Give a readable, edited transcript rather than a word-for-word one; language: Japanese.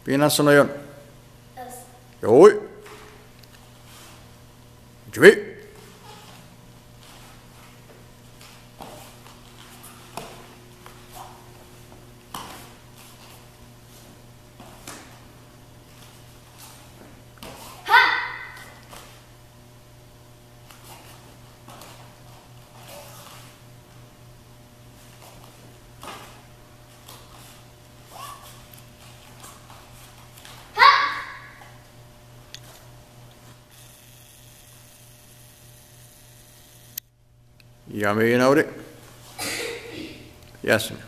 ピーナッツの4。よい。準備。やめ直れ。休み。